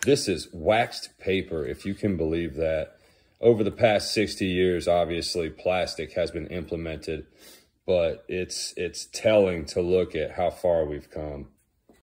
This is waxed paper, if you can believe that. Over the past 60 years, obviously, plastic has been implemented, but it's telling to look at how far we've come.